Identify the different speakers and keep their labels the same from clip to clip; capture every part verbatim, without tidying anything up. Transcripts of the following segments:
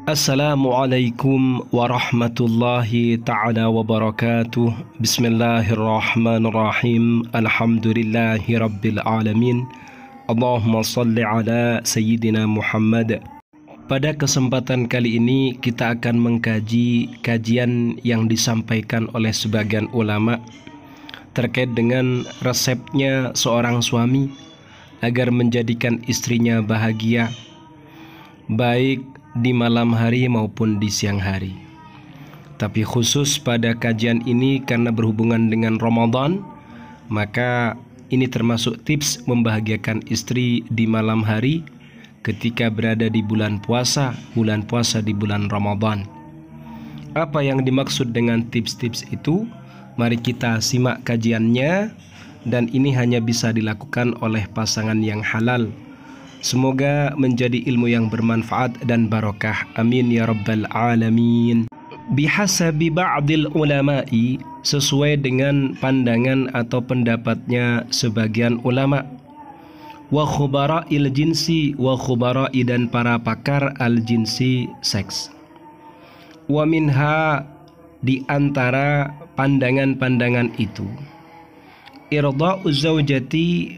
Speaker 1: Assalamualaikum warahmatullahi ta'ala wabarakatuh. Bismillahirrahmanirrahim. Alhamdulillahi rabbil alamin. Allahumma salli ala Sayyidina Muhammad. Pada kesempatan kali ini kita akan mengkaji kajian yang disampaikan oleh sebagian ulama terkait dengan resepnya seorang suami agar menjadikan istrinya bahagia, baik di malam hari maupun di siang hari. Tapi khusus pada kajian ini karena berhubungan dengan Ramadan, maka ini termasuk tips membahagiakan istri di malam hari ketika berada di bulan puasa, bulan puasa di bulan Ramadan. Apa yang dimaksud dengan tips-tips itu? Mari kita simak kajiannya, dan ini hanya bisa dilakukan oleh pasangan yang halal. Semoga menjadi ilmu yang bermanfaat dan barokah. Amin ya rabbal alamin. Bihasabi ba'dil ulama'i, sesuai dengan pandangan atau pendapatnya sebagian ulama, wa khubara'il jinsi, wa khubara'i dan para pakar al jinsi seks. Wa minha, di antara pandangan-pandangan itu, irda'u zawjati,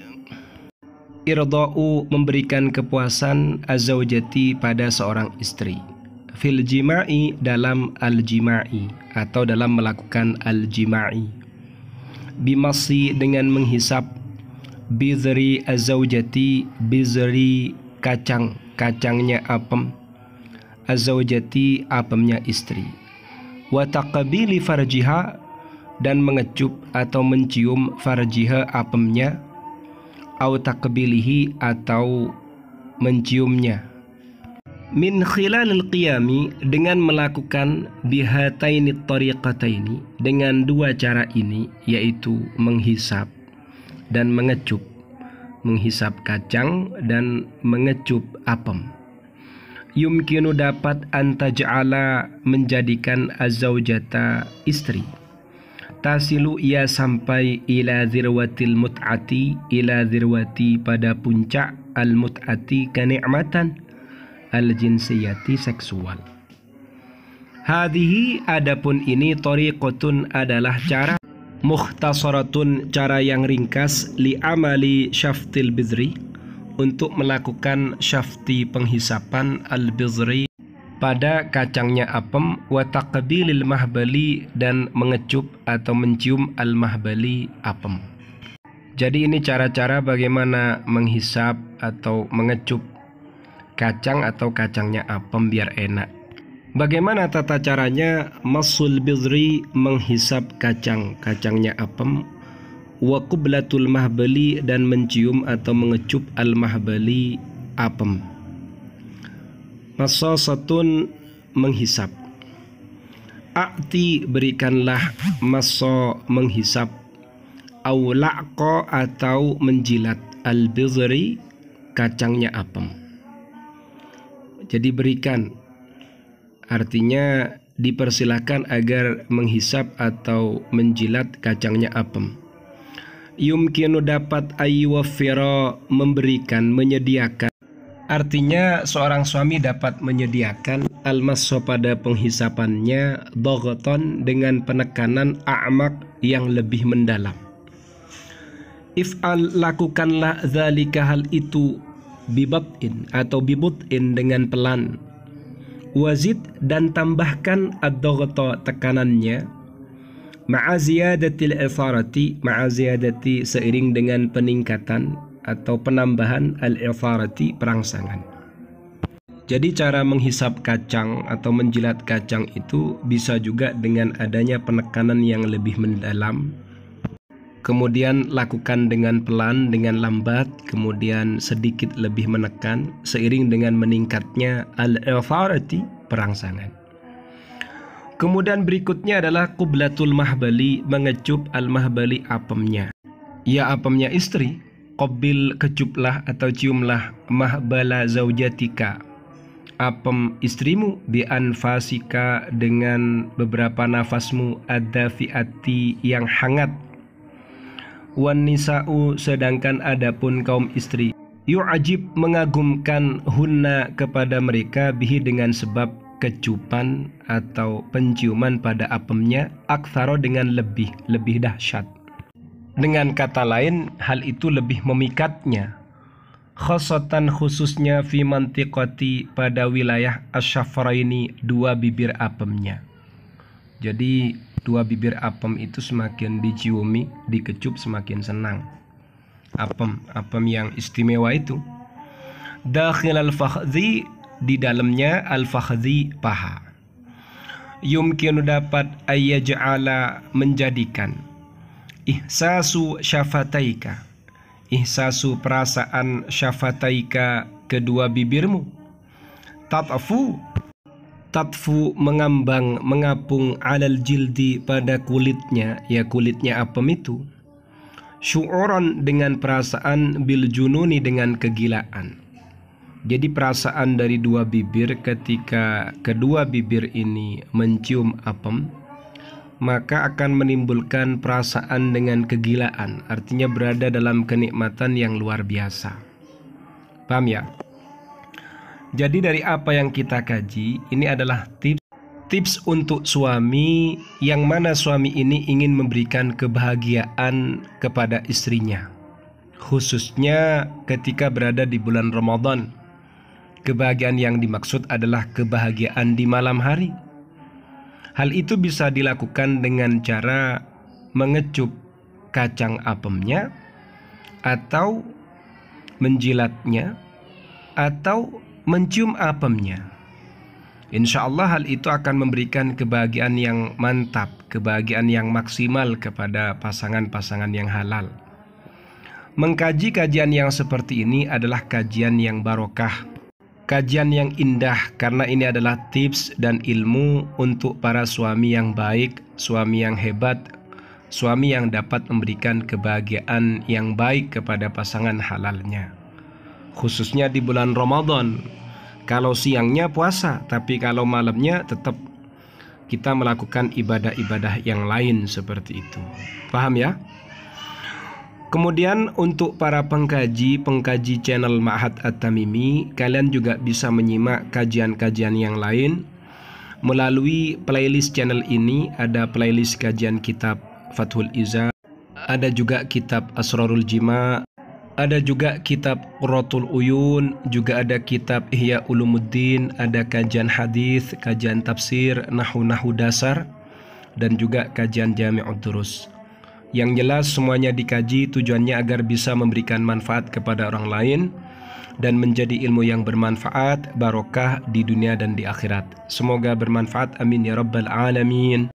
Speaker 1: irda'u memberikan kepuasan azawjati pada seorang istri, fil jima'i dalam al-jima'i atau dalam melakukan al-jima'i, bimasi dengan menghisap, bizri azawjati, bizri kacang, kacangnya apem, azawjati apemnya istri, wa taqbili farjiha dan mengecup atau mencium farjiha apemnya, au taqbilihi atau menciumnya, min khilalil qiyami dengan melakukan bihataini tariqataini dengan dua cara ini, yaitu menghisap dan mengecup, menghisap kacang dan mengecup apem. Yumkinu dapat antaj'ala menjadikan azawjata istri, tasilu ia sampai ila zirwatil mut'ati, ila zirwati pada puncak al mut'ati kenikmatan al jinsiyati seksual. Hadhihi adapun ini tariqatun adalah cara, mukhtasaratun cara yang ringkas, li amali syaftil bizri untuk melakukan syafti penghisapan al bizri pada kacangnya apem, wa taqbilil mahbali dan mengecup atau mencium al mahbali apem. Jadi ini cara-cara bagaimana menghisap atau mengecup kacang atau kacangnya apem biar enak. Bagaimana tata caranya? Masul bizri, menghisap kacang, kacangnya apem, wa qublatul mahbali dan mencium atau mengecup al mahbali apem. Masasatun menghisap, a'ti berikanlah, masa menghisap, au la'qa atau menjilat, al bizri kacangnya apem. Jadi berikan, artinya dipersilahkan agar menghisap atau menjilat kacangnya apem. Yumkinu dapat ayyuwaffira memberikan, menyediakan, artinya seorang suami dapat menyediakan al-massa pada penghisapannya, dhaghatan dengan penekanan, a'maq yang lebih mendalam. If'al lakukanlah, dzalika hal itu, bibat'in atau bibut'in dengan pelan, wazid dan tambahkan ad-dhaghata tekanannya, ma'a ziyadatil itharati, ma'a ziyadati seiring dengan peningkatan atau penambahan al-itharati perangsangan. Jadi cara menghisap kacang atau menjilat kacang itu bisa juga dengan adanya penekanan yang lebih mendalam, kemudian lakukan dengan pelan, dengan lambat, kemudian sedikit lebih menekan seiring dengan meningkatnya al-itharati perangsangan. Kemudian berikutnya adalah qublatul mahbali, mengecup al mahbali apemnya, ya apemnya istri. Qabil kecuplah atau ciumlah, mahbala zaujatika apem istrimu, bi anfasika dengan beberapa nafasmu, ad-dafi'ati yang hangat, wan nisa'u sedangkan adapun kaum istri, yu'ajib mengagumkan hunna kepada mereka, bihi dengan sebab kecupan atau penciuman pada apemnya, aktsaro dengan lebih, lebih dahsyat. Dengan kata lain, hal itu lebih memikatnya. Khosotan khususnya fi mantiqati pada wilayah asyafraini, dua bibir apemnya. Jadi dua bibir apem itu semakin diciumi, dikecup semakin senang. Apem, apem yang istimewa itu. Dakhil al-fakhdhi, di dalamnya al-fakhdhi paha. Yumkinu dapat ayyaj'ala menjadikan ihsasu syafataika, ihsasu perasaan syafataika kedua bibirmu, tatfu tatfu mengambang mengapung alal jildi pada kulitnya, ya kulitnya apem itu, syu'uran dengan perasaan, bil jununi dengan kegilaan. Jadi perasaan dari dua bibir, ketika kedua bibir ini mencium apem, maka akan menimbulkan perasaan dengan kegilaan, artinya berada dalam kenikmatan yang luar biasa. Paham ya? Jadi dari apa yang kita kaji, ini adalah tips tips untuk suami, yang mana suami ini ingin memberikan kebahagiaan kepada istrinya, khususnya ketika berada di bulan Ramadan. Kebahagiaan yang dimaksud adalah kebahagiaan di malam hari. Hal itu bisa dilakukan dengan cara mengecup kacang apemnya, atau menjilatnya, atau mencium apemnya. Insya Allah hal itu akan memberikan kebahagiaan yang mantap, kebahagiaan yang maksimal kepada pasangan-pasangan yang halal. Mengkaji kajian yang seperti ini adalah kajian yang barokah, kajian yang indah, karena ini adalah tips dan ilmu untuk para suami yang baik, suami yang hebat, suami yang dapat memberikan kebahagiaan yang baik kepada pasangan halalnya. Khususnya di bulan Ramadan, kalau siangnya puasa, tapi kalau malamnya tetap kita melakukan ibadah-ibadah yang lain seperti itu. Paham ya? Kemudian untuk para pengkaji-pengkaji channel Ma'had At-Tamimi, kalian juga bisa menyimak kajian-kajian yang lain melalui playlist channel ini. Ada playlist kajian kitab Fathul Izzah, ada juga kitab Asrarul Jima, ada juga kitab Qurratul Uyun, juga ada kitab Ihya Ulumuddin, ada kajian hadis, kajian tafsir, nahu-nahu dasar, dan juga kajian Jami'ud Durus. Yang jelas semuanya dikaji tujuannya agar bisa memberikan manfaat kepada orang lain dan menjadi ilmu yang bermanfaat, barokah di dunia dan di akhirat. Semoga bermanfaat, amin ya rabbal alamin.